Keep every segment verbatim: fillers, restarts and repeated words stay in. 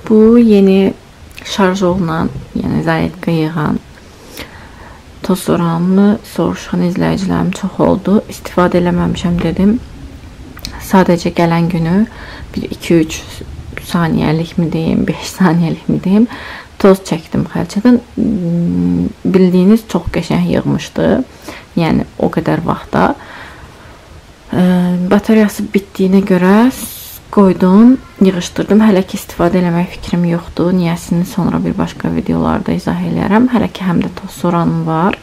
Bu yeni şarj olunan, yəni zaryadka yığan toz soranını soruşan izləyicilərim çox oldu. İstifadə eləməmişəm dedim. Sadəcə gələn günü bir iki üç saniyəlik mi deyim, beş saniyəlik mi deyim, toz çəkdim xərçədən. Bildiyiniz çox qəşəng yığmışdı. Yəni o qədər vaxtda. Bataryası bitdiyinə görə qoydum, yığışdırdım. Hələ ki istifadə eləmək fikrim yoxdur. Niyəsini sonra bir başqa videolarda izah edərəm. Hələ ki həm də toz soranım var.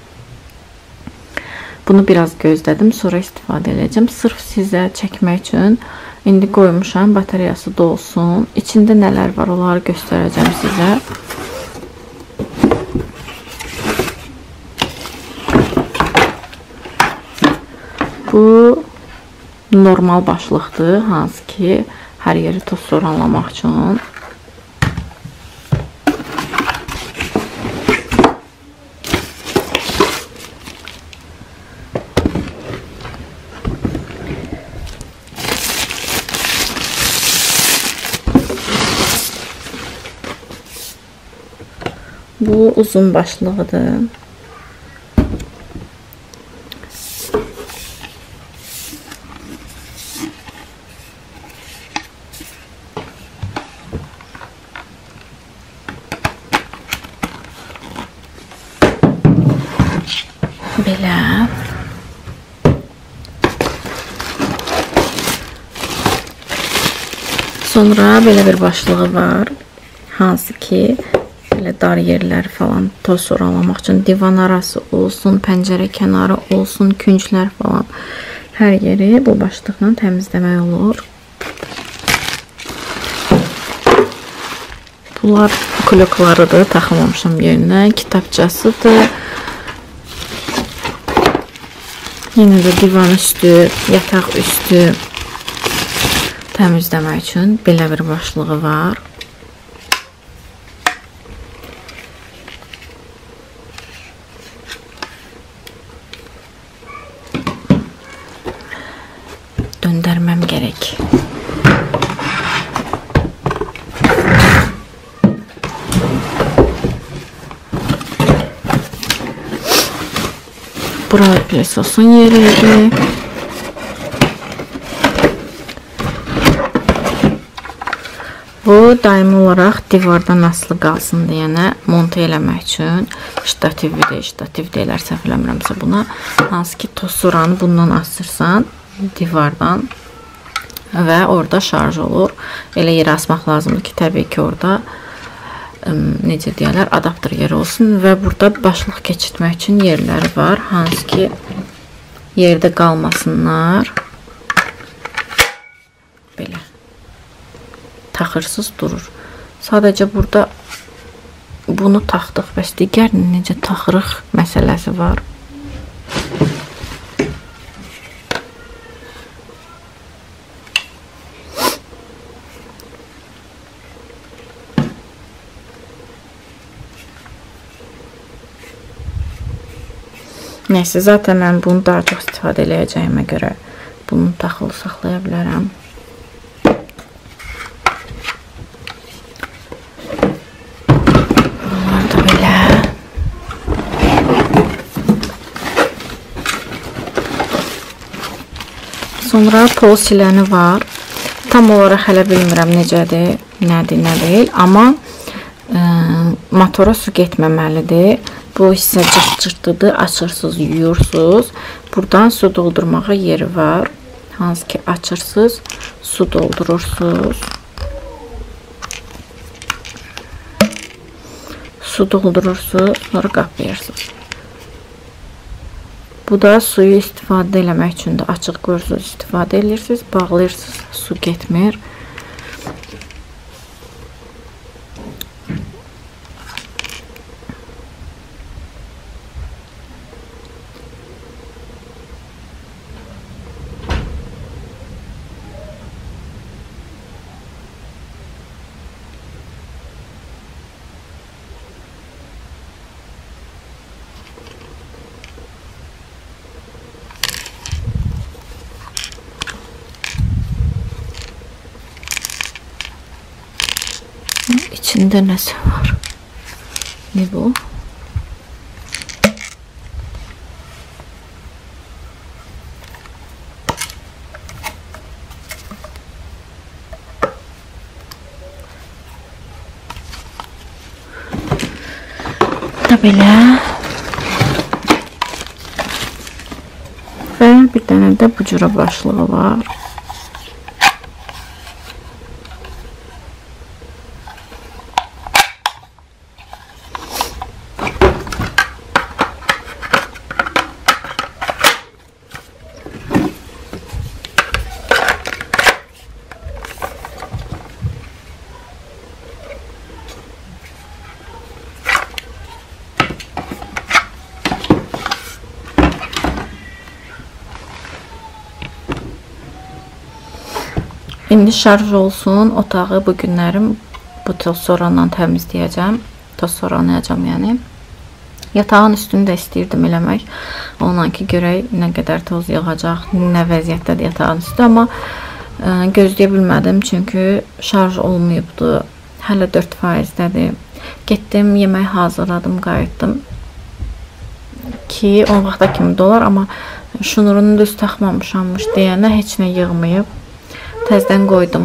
Bunu biraz gözlədim, sonra istifadə edəcəm. Sırf sizə çəkmək üçün indi qoymuşam, bataryası dolsun. İçində nələr var, onları göstərəcəm sizə. Bu normal başlıqdır, hansı ki hər yeri toz soranlamaq üçün. Bu uzun başlığıdır. Belə. Sonra belə bir başlığı var. Hansı ki belə dar yerləri falan toz soralamaq üçün, divan arası olsun, pəncərə kənarı olsun, künclər falan, hər yeri bu başlıqla təmizləmək olur. Bunlar kloklarıdır, taxılmamışam yerinə. Kitabçasıdır. Yenə də divan üstü, yataq üstü təmizləmək üçün belə bir başlığı var. Döndərməm gərək. Bura peysosun yeriydi. Bu daimi olaraq divardan asılı qalsın deyənə monte eləmək üçün ştativdir, ştativ deyilər, səhv eləmirəmsə buna. Hansı ki toz soranı bundan asırsan divardan və orada şarj olur. Elə yerə asmaq lazımdır ki, təbii ki orada necə deyərlər, adapter yeri olsun və burada başlıq keçirtmək üçün yerləri var. Hansı ki yerdə qalmasınlar. Belə taxırsız durur. Sadəcə burada bunu taxdıq, bəs digərini necə taxırıq məsələsi var. Neyse, zaten mən bunu daha çox istifadə eləyəcəyimə görə bunu taxılı saxlaya bilərəm. Bunlar da belə. Sonra pol siləni var. Tam olaraq hələ bilmirəm necədir, nədir, nə deyil. Amma e, motora su getməməlidir. Bu hissə cırt-cırtıdır, açırsız, yuyursunuz. Buradan su doldurmağa yeri var. Hansı ki açırsız, su doldurursunuz. Su doldurursunuz, sonra qapayırsınız. Bu da suyu istifadə eləmək üçün də açıq görürsünüz, istifadə edirsiniz, bağlayırsınız, su getmir. İçində nəsə var. Ne bu? Da belə. Və bir dənə də bu cürə başlığı var. İndi şarj olsun. Otağı bu günlərim bu toz soranla təmizləyəcəm. Toz soranlayacam yəni. Yatağın üstünü də istəyirdim eləmək. Ondan ki görək nə qədər toz yığacaq, nə vəziyyətdədir yatağın üstü. Amma ə, gözləyə bilmədim çünki şarj olmayıbdı. Hələ dörd faizdədir. Getdim, yemək hazırladım, qayıtdım. Ki on vaxta kimi dolar, amma şnurunu düz taxmamışammış deyənə heç nə yığmayıb. Təzdən qoydum.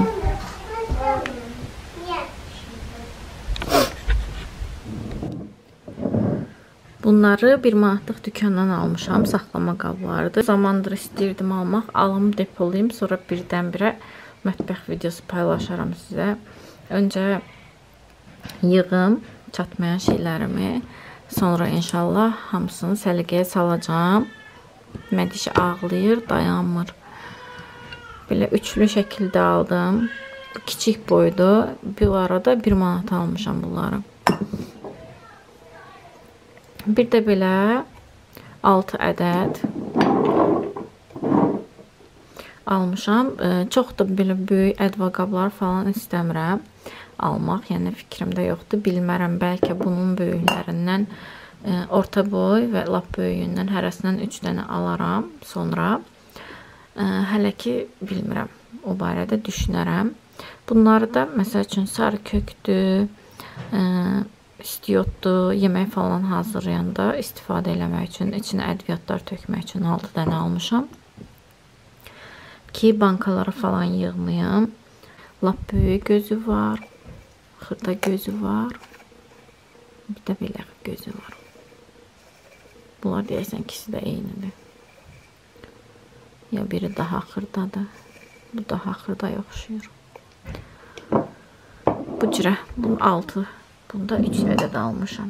Bunları bir manatlıq dükkandan almışam. Saxlama qablarıdır. Zamandır istəyirdim almaq. Alım depolayım. Sonra birdən-birə mətbəx videosu paylaşaram sizə. Öncə yığım çatmayan şeylərimi. Sonra inşallah hamısını səliqəyə salacağım. Mədiş ağlayır, dayanmır. Belə üçlü şəkildə aldım. Kiçik boydu. Bir arada bir manat almışam bunları. Bir də belə altı ədəd almışam. Çox da belə böyük ədva qablar falan istəmirəm almaq. Yəni fikrimdə yoxdur. Bilmərəm, bəlkə bunun böyüklərindən orta boy və lap böyüyündən hərəsindən üç dənə alaram sonra. Hələ ki bilmirəm, o barədə düşünərəm. Bunları da məsəl üçün sarı kökdür, istiyotdur, yemək falan hazırlayanda istifadə eləmək üçün, içinə ədviyyatlar tökmək üçün altı dənə almışam. Ki bankalara falan yığmayım. Lap böyük gözü var, xırda gözü var, bir də belə gözü var. Bunlar deyəsən ikisi də eynidir. Ya biri daha xırdadır, bu daha xırdaya oxşuyur. Bu cürə, bunun altı, bunda üç ədəd almışam.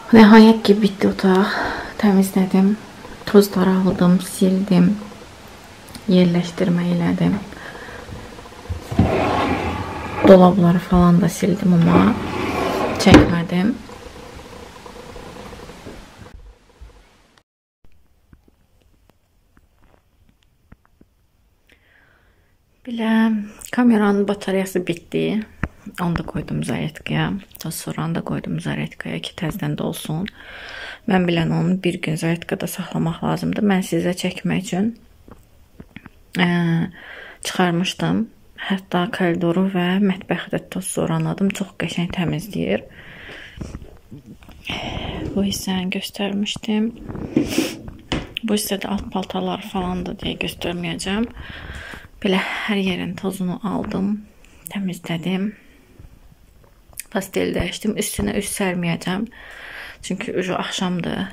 Nəhayət ki, bitdi otaq. Təmizlədim. Tozları aldım, sildim. Yerləşdirmə elədim. Dolabları falan da sildim, amma çəkmədim. Belə kameranın bataryası bitdi. Onu da qoydum zaryadkaya. Sonra onu da qoydum zaryadkaya ki, təzdən dolsun. Mən bilən onu bir gün zaryadkada saxlamaq lazımdır. Mən sizə çəkmək üçün ə, çıxarmışdım. Hətta koridoru və mətbəxi də toz soranladım. Çox qəşəng təmizləyir. Bu hissəni göstərmişdim. Bu hissədə alt paltarları falan da deyə göstərməyəcəm. Belə hər yerin tozunu aldım, təmizlədim. Pastel dəyişdim. Üstünə üst sərməyəcəm. Çünki ucu axşamdır.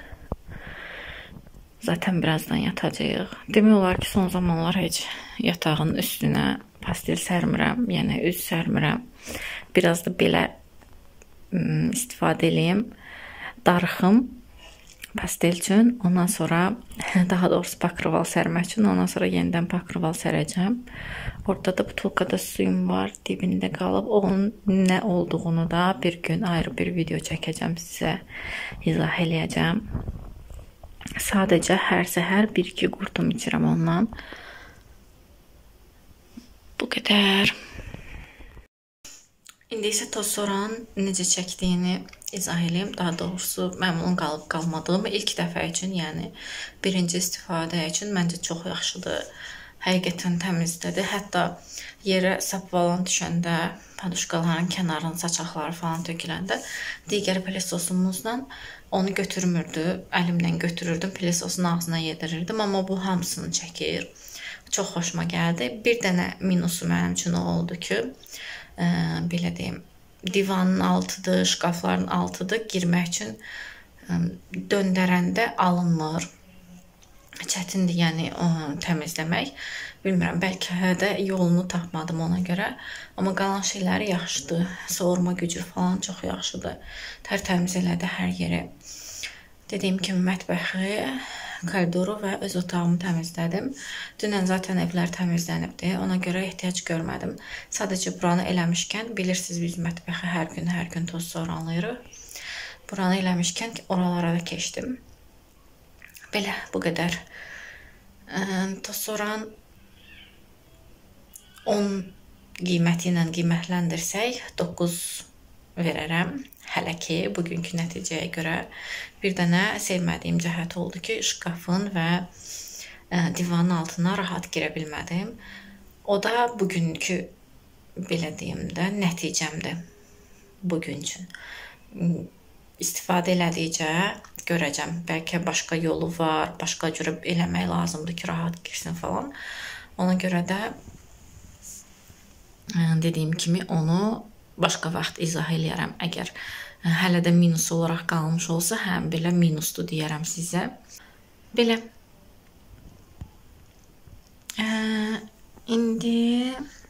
Zaten birazdan yatacağıq. Demək olar ki, son zamanlar heç yatağın üstünə pastel sərmirəm, yəni üz sərmirəm. Biraz da belə istifadə edeyim. Darıxım pastel üçün. Ondan sonra, daha doğrusu pakroval sərmək üçün. Ondan sonra yenidən pakroval sərəcəm. Orada da butulkada suyum var. Dibində qalıb. Onun nə olduğunu da bir gün ayrı bir video çəkəcəm sizə. İzah eləyəcəm. Sadəcə hər səhər bir-iki qurtum içirəm ondan. Bu qədər. İndi isə toz soranın necə çəkdiyini izah edeyim. Daha doğrusu məmnun qalıb qalmadığım ilk dəfə üçün, yəni birinci istifadə üçün məncə çox yaxşıdır. Həqiqətən təmizlədi. Hətta yerə sap falan düşəndə, paduşkaların kənarının saçaqları falan töküləndə digər pilesosumuzla onu götürmürdü. Əlimlə götürürdüm, pilesosun ağzına yedirirdim. Amma bu hamısını çəkir. Çox xoşuma gəldi. Bir dənə minusu mənim üçün oldu ki, ə, belə deyim, divanın altıdır, şkafların altıdır. Girmək üçün ə, döndərəndə alınmır. Çətindir, yəni ə, təmizləmək. Bilmirəm, bəlkə də yolunu tapmadım ona görə. Amma qalan şeyləri yaxşıdır. Soğurma gücü falan çox yaxşıdır. Tərtəmiz elədi hər yeri. Dediyim kimi mətbəxi, koridoru və öz otağımı təmizlədim. Dünən zaten evlər təmizlənibdi. Ona görə ehtiyac görmədim. Sadəcə buranı eləmişkən, bilirsiniz biz mətbəxi hər gün, hər gün toz soranlayırıq. Buranı eləmişkən oralara da keçdim. Belə, bu qədər. Toz soran on qiyməti ilə qiymətləndirsək, doqquz verərəm. Hələ ki, bugünkü nəticəyə görə bir dənə sevmədiyim cəhət oldu ki, şkafın və ə, divanın altına rahat girə bilmədim. O da bugünkü, belə deyim də, nəticəmdir bugün üçün. İstifadə elədikcə görəcəm. Bəlkə başqa yolu var, başqa cürə eləmək lazımdır ki, rahat girsin falan. Ona görə də ə, dediyim kimi onu başqa vaxt izah eləyərəm. Əgər hələ də minus olaraq qalmış olsa, həm belə minusdur deyərəm sizə. Belə. Ə, indi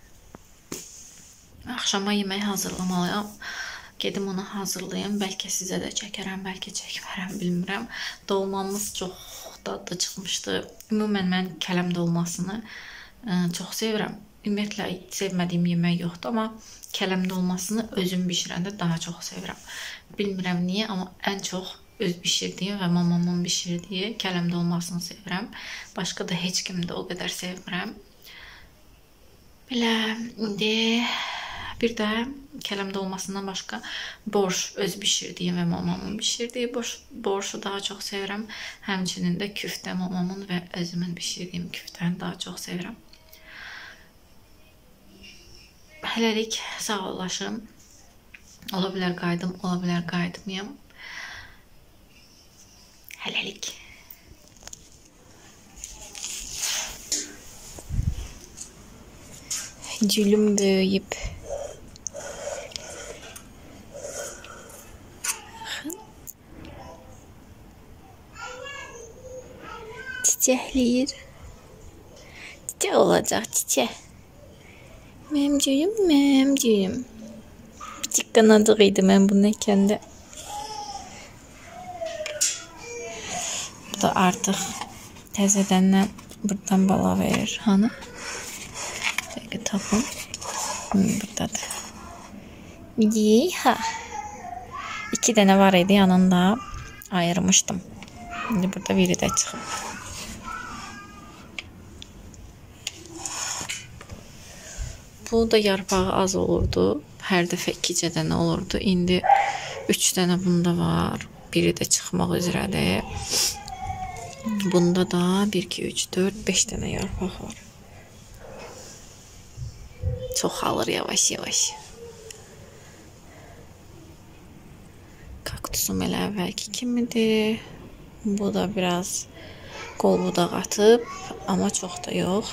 axşama yemək hazırlamalıyam. Gedim onu hazırlayım. Bəlkə sizə də çəkərəm, bəlkə çəkmərəm, bilmirəm. Dolmamız çox dadlı çıxmışdı. Ümumən mən kələm dolmasını ə, çox sevirəm. Ümumiyyətlə sevmədiyim yemək yoxdur, amma kələm dolmasını özüm bişirəndə daha çox sevirəm. Bilmirəm niyə, amma ən çox öz bişirdiyim və mamamın bişirdiyi kələm dolmasını sevirəm. Başqa da heç kimi də o qədər sevmirəm. Belə, indi bir də kələm dolmasından başqa borş öz bişirdiyim və mamamın bişirdiyi borş, borşu daha çox sevirəm. Həmçinin də küftə mamamın və özümün bişirdiyim küftəni daha çox sevirəm. Hələlik sağollaşım. Ola bilər qayıdım, ola bilər qayıtmayım. Hələlik. Gülüm böyüyüb. Çiçəkləyir. Çiçək olacaq, çiçək. Mənim gülüm, mənim gülüm. Küçük qanadıq idi mən bunu ekəndə. da artıq təzədəndən buradan bala verir. Hanı? Dəqiq tapın. Hmm, buradadır. Yeha. İki dənə var idi yanında. Ayırmışdım. Şimdi burada biri də çıxıb. Bu da yarpağı az olurdu. Hər dəfə ikicə dənə olurdu. İndi üç dənə bunda var. Biri də çıxmaq üzrədir. Bunda da bir, iki, üç, dörd, beş dənə yarpaq var. Çoxalır yavaş-yavaş. Kaktusum elə əvvəlki kimidir. Bu da biraz qol budaq atıb, amma çox da yox.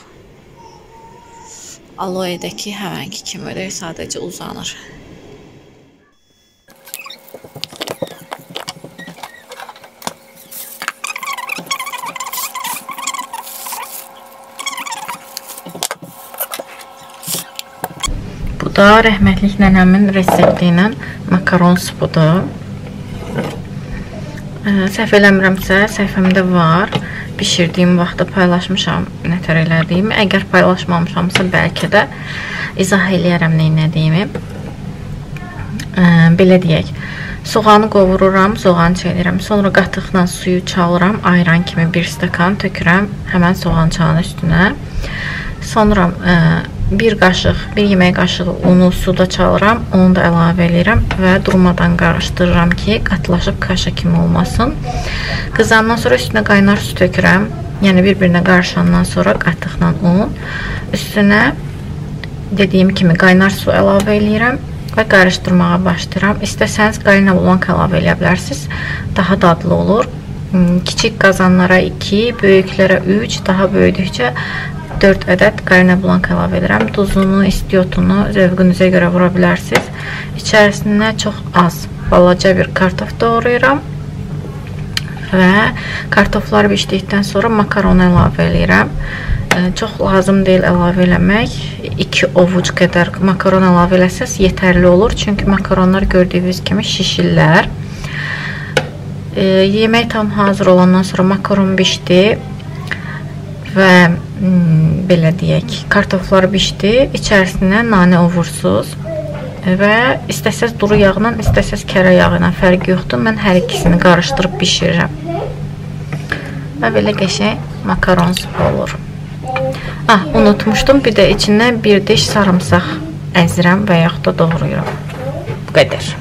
Aloedəki həmənki kimidir, sadəcə uzanır. Bu da rəhmətlik nənəmin resepti ilə makaron supudur. Səhv eləmirəmsə, səhifəmdə var. Bişirdiyim vaxtda paylaşmışam nətər elədiyimi. Əgər paylaşmamışamsa, bəlkə də izah eləyərəm nə elədiyimi. Belə deyək, soğanı qovururam, soğanı çevirəm. Sonra qatıqla suyu çalıram, ayran kimi bir stəkan tökürəm həmən soğan çağının üstünə. Sonra bir qaşıq, bir yemək qaşığı unu suda çalıram, onu da əlavə edirəm və durmadan qarışdırıram ki, qatılaşıb kaşa kimi olmasın. Qızandan sonra üstünə qaynar su tökürəm, yəni bir-birinə qarışandan sonra qatıqla un. Üstünə dediyim kimi qaynar su əlavə edirəm və qarışdırmağa başlayıram. İstəsəniz qayna bulanq əlavə edə bilərsiniz, daha dadlı olur. Kiçik qazanlara iki, böyüklərə üç, daha böyüdükcə dörd ədəd qayna bulanq əlavə edirəm. Duzunu, istiotunu zövqünüzə görə vura bilərsiniz. İçərisinə çox az, balaca bir kartof doğrayıram və kartofları bişdikdən sonra makaronu əlavə edirəm. Çox lazım deyil əlavə eləmək. iki ovuc qədər makaron əlavə eləsəz yetərli olur. Çünki makaronlar gördüyünüz kimi şişirlər. Yemək tam hazır olandan sonra makaron bişdi və belə deyək, kartoflar bişdi. İçərisinə nanə ovursuz və istəsəz duru yağla, istəsəz kərə yağı ilə fərqi yoxdur. Mən hər ikisini qarışdırıb bişirirəm. Və belə qəşəng makaron supu olur. Ah, unutmuşdum. Bir də içindən bir diş sarımsaq əzirəm və yaxud da doğrayıram. Bu qədər.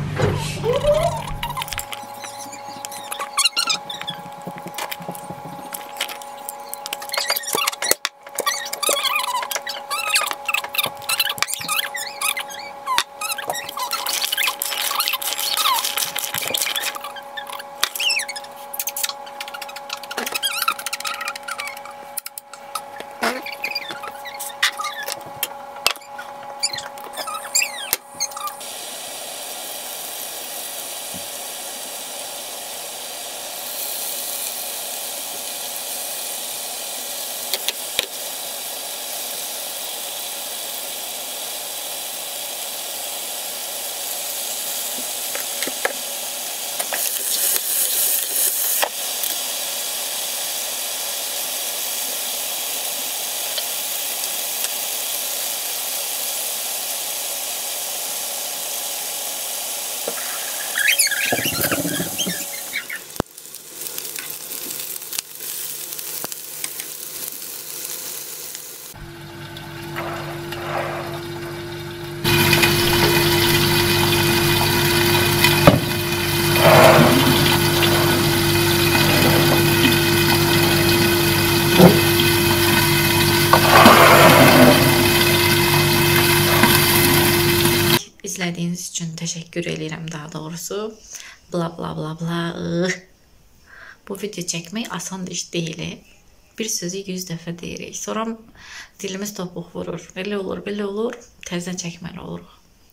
İzlədiyiniz üçün təşəkkür edirəm daha doğrusu. Bla bla bla bla. Bu video çəkmək asan iş deyil. Bir sözü yüz dəfə deyirik. Sonra dilimiz topuq vurur. Belə olur, belə olur. Təzdən çəkməli oluruq.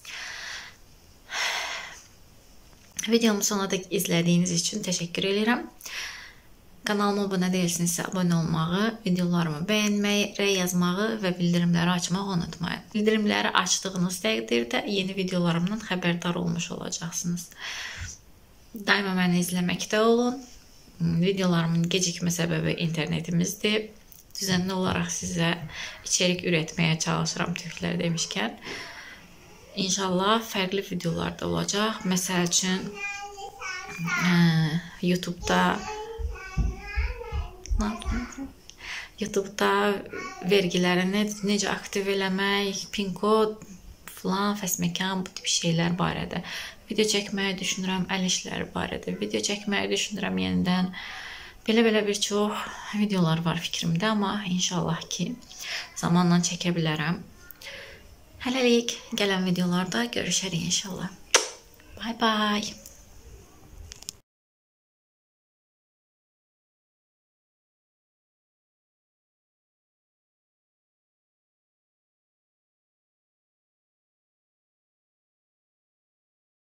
Videomu sonuna dək izlədiyiniz üçün təşəkkür edirəm. Kanalıma abunə deyilsinizsə abunə olmağı, videolarımı bəyənməyi, rəy yazmağı və bildirimləri açmağı unutmayın. Bildirimləri açdığınız təqdirdə yeni videolarımdan xəbərdar olmuş olacaqsınız. Daima məni izləməkdə olun. videolarımın gecikmə səbəbi internetimizdir. Düzenli olaraq sizə içerik üretməyə çalışıram türklər demişkən. İnşallah fərqli videolar da olacaq. Məsəl üçün YouTube'da YouTube'da vergiləri necə aktiv eləmək, pin kod falan, fəsməkan, bu tip şeylər barədə video çəkməyi düşünürəm, əl işləri barədə video çəkməyi düşünürəm yenidən. Belə-belə bir çox videolar var fikrimdə, amma inşallah ki, zamanla çəkə bilərəm. Hələlik gələn videolarda görüşərik inşallah. Bye bye.